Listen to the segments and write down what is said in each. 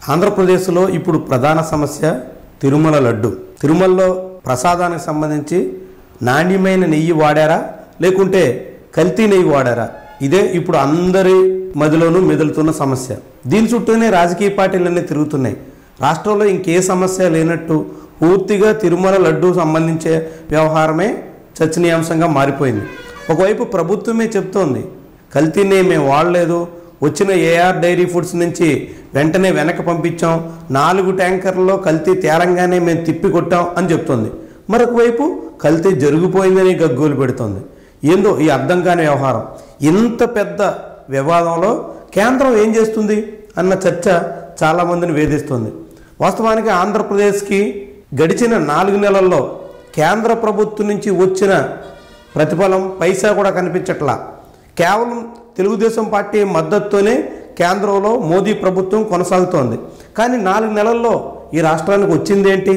ఆంధ్రప్రదేశ్లో ఇప్పుడు ప్రధాన సమస్య తిరుమల లడ్డు. తిరుమలలో ప్రసాదానికి సంబంధించి నాణ్యమైన నెయ్యి వాడారా లేకుంటే కల్తీ నెయ్యి వాడారా, ఇదే ఇప్పుడు అందరి మదిలోనూ మెదులుతున్న సమస్య. దీని చుట్టూనే రాజకీయ పార్టీలన్నీ తిరుగుతున్నాయి. రాష్ట్రంలో ఇంకే సమస్య లేనట్టు పూర్తిగా తిరుమల లడ్డు సంబంధించే వ్యవహారమే చర్చనీయాంశంగా మారిపోయింది. ఒకవైపు ప్రభుత్వమే చెప్తోంది కల్తీ నెయ్యి మేము వాడలేదు, వచ్చిన ఏఆర్ డైరీ ఫుడ్స్ నుంచి వెంటనే వెనక్కి పంపించాం, 4 ట్యాంకర్లలో కల్తీ తేలంగానే మేము తిప్పి కొట్టాం అని చెప్తోంది. మరొకవైపు కల్తీ జరిగిపోయిందని గగ్గోలు పెడుతోంది. ఏందో ఈ అర్థం కాని వ్యవహారం. ఇంత పెద్ద వివాదంలో కేంద్రం ఏం చేస్తుంది అన్న చర్చ చాలామందిని వేధిస్తుంది. వాస్తవానికి ఆంధ్రప్రదేశ్కి గడిచిన 4 నెలల్లో కేంద్ర ప్రభుత్వం నుంచి వచ్చిన ప్రతిఫలం పైసా కూడా కనిపించట్లా. కేవలం తెలుగుదేశం పార్టీ మద్దతుతోనే కేంద్రంలో మోదీ ప్రభుత్వం కొనసాగుతోంది. కానీ 4 నెలల్లో ఈ రాష్ట్రానికి వచ్చిందేంటి?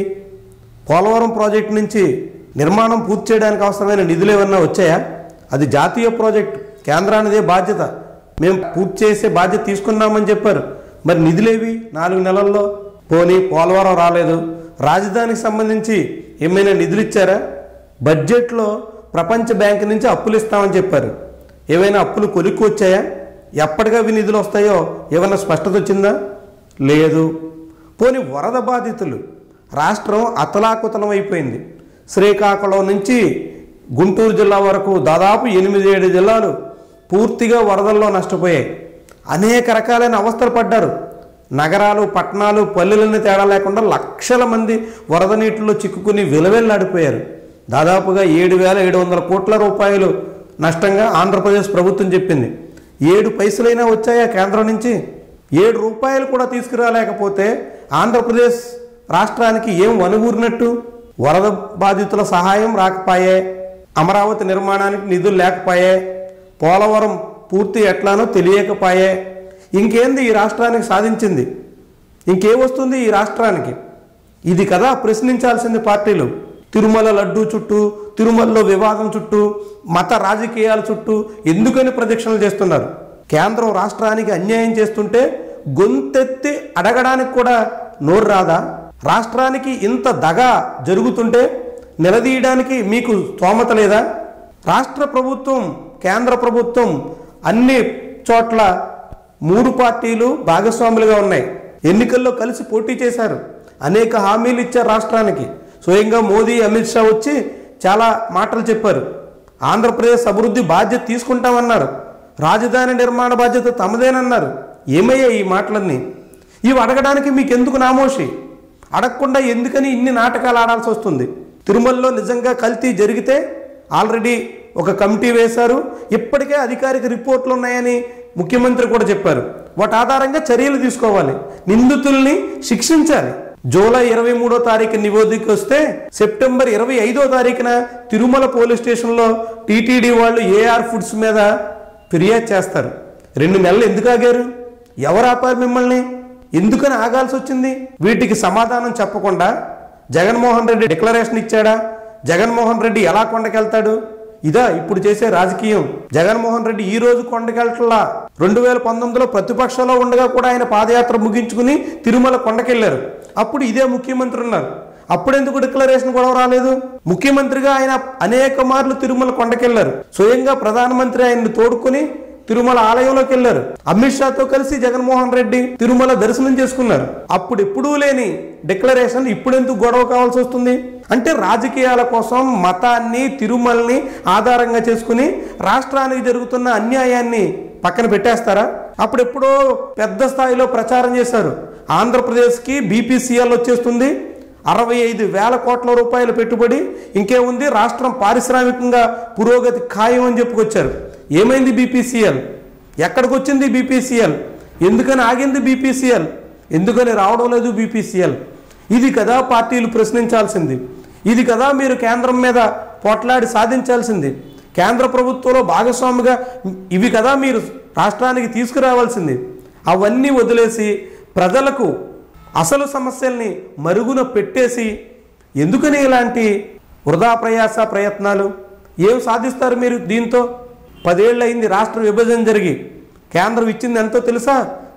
పోలవరం ప్రాజెక్టు నుంచి నిర్మాణం పూర్తి చేయడానికి అవసరమైన నిధులు ఏమన్నా వచ్చాయా? అది జాతీయ ప్రాజెక్టు, కేంద్రానిదే బాధ్యత, మేము పూర్తి చేసే బాధ్యత తీసుకున్నామని చెప్పారు. మరి నిధులేవి 4 నెలల్లో? పోనీ పోలవరం రాలేదు. రాజధానికి సంబంధించి ఏమైనా నిధులు ఇచ్చారా? బడ్జెట్లో ప్రపంచ బ్యాంకు నుంచి అప్పులు ఇస్తామని చెప్పారు. ఏవైనా అప్పులు కొలిక్కి వచ్చాయా? ఎప్పటిగా నిధులు వస్తాయో ఏమైనా స్పష్టత వచ్చిందా? లేదు. పోనీ వరద బాధితులు, రాష్ట్రం అతలాకుతలం అయిపోయింది. శ్రీకాకుళం నుంచి గుంటూరు జిల్లా వరకు దాదాపు 8-7 జిల్లాలు పూర్తిగా వరదల్లో నష్టపోయాయి. అనేక రకాలైన అవస్థలు పడ్డారు. నగరాలు, పట్టణాలు, పల్లెలన్నీ తేడా లేకుండా లక్షల మంది వరద నీటిలో చిక్కుకుని విలవెల్లాడిపోయారు. దాదాపుగా 7,700 కోట్ల రూపాయలు నష్టంగా ఆంధ్రప్రదేశ్ ప్రభుత్వం చెప్పింది. 7 పైసలైనా వచ్చాయా కేంద్రం నుంచి? 7 రూపాయలు కూడా తీసుకురాలేకపోతే ఆంధ్రప్రదేశ్ రాష్ట్రానికి ఏం వనుగూరినట్టు? వరద బాధితుల సహాయం రాకపోయే, అమరావతి నిర్మాణానికి నిధులు లేకపోయే, పోలవరం పూర్తి ఎట్లానో తెలియకపోయే, ఇంకేంది ఈ రాష్ట్రానికి సాధించింది? ఇంకేమొస్తుంది ఈ రాష్ట్రానికి? ఇది కదా ప్రశ్నించాల్సింది పార్టీలు. తిరుమల లడ్డు చుట్టూ, తిరుమలలో వివాదం చుట్టూ, మత రాజకీయాల చుట్టూ ఎందుకని ప్రదక్షిణలు చేస్తున్నారు? కేంద్రం రాష్ట్రానికి అన్యాయం చేస్తుంటే గొంతెత్తి అడగడానికి కూడా నోరు రాదా? రాష్ట్రానికి ఇంత దగా జరుగుతుంటే నిలదీయడానికి మీకు స్తోమత లేదా? రాష్ట్ర ప్రభుత్వం, కేంద్ర ప్రభుత్వం అన్ని చోట్ల 3 పార్టీలు భాగస్వాములుగా ఉన్నాయి. ఎన్నికల్లో కలిసి పోటీ చేశారు. అనేక హామీలు ఇచ్చారు రాష్ట్రానికి. స్వయంగా మోదీ, అమిత్ షా వచ్చి చాలా మాటలు చెప్పారు. ఆంధ్రప్రదేశ్ అభివృద్ధి బాధ్యత తీసుకుంటామన్నారు. రాజధాని నిర్మాణ బాధ్యత తమదేనన్నారు. ఏమయ్యాయి ఈ మాటలన్నీ? ఇవి అడగడానికి మీకు ఎందుకు నామోషి? అడగకుండా ఎందుకని ఇన్ని నాటకాలు ఆడాల్సి వస్తుంది? తిరుమలలో నిజంగా కల్తీ జరిగితే ఆల్రెడీ ఒక కమిటీ వేశారు. ఇప్పటికే అధికారిక రిపోర్ట్లు ఉన్నాయని ముఖ్యమంత్రి కూడా చెప్పారు. వాటి ఆధారంగా చర్యలు తీసుకోవాలి, నిందితుల్ని శిక్షించాలి. జూలై 23వ తారీఖు నివేదిక వస్తే సెప్టెంబర్ 25వ తారీఖున తిరుమల పోలీస్ స్టేషన్లో టీటీడీ వాళ్ళు ఏఆర్ ఫుడ్స్ మీద ఫిర్యాదు చేస్తారు. 2 నెలలు ఎందుకు ఆగారు? ఎవరు ఆపారు మిమ్మల్ని? ఎందుకని ఆగాల్సి వచ్చింది? వీటికి సమాధానం చెప్పకుండా జగన్మోహన్ రెడ్డి డిక్లరేషన్ ఇచ్చాడా? జగన్మోహన్ రెడ్డి ఎలా కొండకెళ్తాడు? ఇదా ఇప్పుడు చేసే రాజకీయం? జగన్మోహన్ రెడ్డి ఈ రోజు కొండకెళ్ళట్లా. 2019లో ప్రతిపక్షంలో ఉండగా కూడా ఆయన పాదయాత్ర ముగించుకుని తిరుమల కొండకెళ్లారు. అప్పుడు ఇదే ముఖ్యమంత్రి ఉన్నారు. అప్పుడెందుకు డిక్లరేషన్ కూడా రాలేదు? ముఖ్యమంత్రిగా ఆయన అనేక మార్లు తిరుమల కొండకెళ్లారు. స్వయంగా ప్రధానమంత్రి ఆయన్ని తోడుకొని తిరుమల ఆలయంలోకి వెళ్లారు. అమిత్ షాతో కలిసి జగన్మోహన్ రెడ్డి తిరుమల దర్శనం చేసుకున్నారు. అప్పుడు ఎప్పుడూ లేని డిక్లరేషన్ ఇప్పుడెందుకు గొడవ కావాల్సి వస్తుంది? అంటే రాజకీయాల కోసం మతాన్ని, తిరుమలని ఆధారంగా చేసుకుని రాష్ట్రానికి జరుగుతున్న అన్యాయాన్ని పక్కన పెట్టేస్తారా? అప్పుడెప్పుడో పెద్ద స్థాయిలో ప్రచారం చేశారు. ఆంధ్రప్రదేశ్కి బీపీసీఎల్ వచ్చేస్తుంది, 65,000 కోట్ల రూపాయల పెట్టుబడి, ఇంకేముంది రాష్ట్రం పారిశ్రామికంగా పురోగతి ఖాయం అని చెప్పుకొచ్చారు. ఏమైంది బీపీసీఎల్? ఎక్కడికి వచ్చింది బీపీసీఎల్? ఎందుకని ఆగింది బీపీసీఎల్? ఎందుకని రావడం లేదు బీపీసీఎల్? ఇది కదా పార్టీలు ప్రశ్నించాల్సింది. ఇది కదా మీరు కేంద్రం మీద పోట్లాడి సాధించాల్సింది. కేంద్ర ప్రభుత్వంలో భాగస్వామిగా ఇవి కదా మీరు రాష్ట్రానికి తీసుకురావాల్సింది. అవన్నీ వదిలేసి ప్రజలకు అసలు సమస్యల్ని మరుగున పెట్టేసి ఎందుకని ఇలాంటి వృధా ప్రయత్నాలు? ఏం సాధిస్తారు మీరు దీంతో? 10 ఏళ్ళు అయింది రాష్ట్ర విభజన జరిగి. కేంద్రం ఇచ్చింది ఎంతో తెలుసా?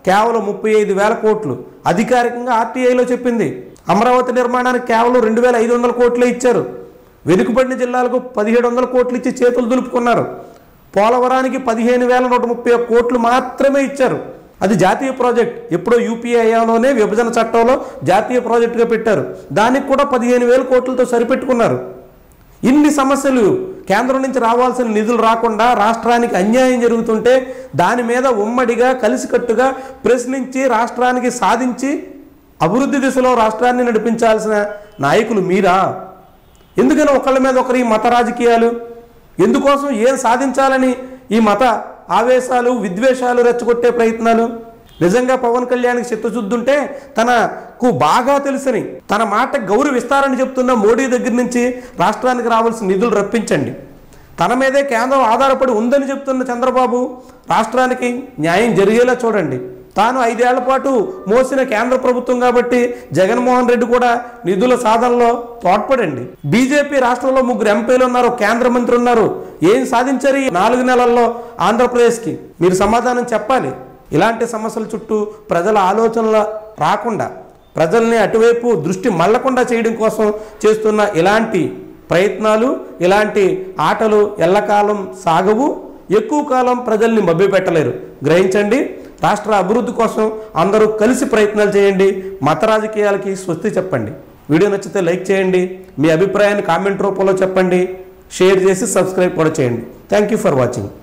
కేవలం 35,000 కోట్లు అధికారికంగా ఆర్టీఐలో చెప్పింది. అమరావతి నిర్మాణానికి కేవలం 2,500 కోట్లే ఇచ్చారు. వెనుకబడిన జిల్లాలకు 1,700 కోట్లు ఇచ్చి చేతులు దులుపుకున్నారు. పోలవరానికి 15,131 కోట్లు మాత్రమే ఇచ్చారు. అది జాతీయ ప్రాజెక్ట్. ఎప్పుడో యూపీఏ హయాంలోనే విభజన చట్టంలో జాతీయ ప్రాజెక్టుగా పెట్టారు. దానికి కూడా 15,000 కోట్లతో సరిపెట్టుకున్నారు. ఇన్ని సమస్యలు, కేంద్రం నుంచి రావాల్సిన నిధులు రాకుండా రాష్ట్రానికి అన్యాయం జరుగుతుంటే దాని మీద ఉమ్మడిగా కలిసికట్టుగా ప్రశ్నించి రాష్ట్రానికి సాధించి అభివృద్ధి దిశలో రాష్ట్రాన్ని నడిపించాల్సిన నాయకులు మీరా? ఎందుకని ఒకళ్ళ మీద ఒకరు ఈ మత రాజకీయాలు? ఎందుకోసం ఏం సాధించాలని ఈ మత ఆవేశాలు, విద్వేషాలు రెచ్చగొట్టే ప్రయత్నాలు? నిజంగా పవన్ కళ్యాణ్కి చిత్తశుద్ధి ఉంటే తనకు బాగా తెలుసని, తన మాట గౌరవిస్తారని చెప్తున్న మోడీ దగ్గర నుంచి రాష్ట్రానికి రావాల్సిన నిధులు రప్పించండి. తన మీదే కేంద్రం ఆధారపడి ఉందని చెప్తున్న చంద్రబాబు రాష్ట్రానికి న్యాయం జరిగేలా చూడండి. తాను 5 ఏళ్ల పాటు మోసిన కేంద్ర ప్రభుత్వం కాబట్టి జగన్మోహన్ రెడ్డి కూడా నిధుల సాధనలో తోడ్పడండి. బీజేపీ రాష్ట్రంలో 3 ఎంపీలు ఉన్నారు, కేంద్ర మంత్రి ఉన్నారు. ఏం సాధించారు ఈ 4 నెలల్లో ఆంధ్రప్రదేశ్కి? మీరు సమాధానం చెప్పాలి. ఇలాంటి సమస్యల చుట్టూ ప్రజల ఆలోచనలు రాకుండా, ప్రజల్ని అటువైపు దృష్టి మళ్ళకుండా చేయడం కోసం చేస్తున్న ఇలాంటి ప్రయత్నాలు, ఇలాంటి ఆటలు ఎల్లకాలం సాగవు. ఎక్కువ కాలం ప్రజల్ని మభ్యపెట్టలేరు. గ్రహించండి. రాష్ట్ర అభివృద్ధి కోసం అందరూ కలిసి ప్రయత్నాలు చేయండి. మత రాజకీయాలకి స్వస్తి చెప్పండి. వీడియో నచ్చితే లైక్ చేయండి. మీ అభిప్రాయాన్ని కామెంట్ రూపంలో చెప్పండి. షేర్ చేసి సబ్స్క్రైబ్ కూడా చేయండి. Thank you for watching.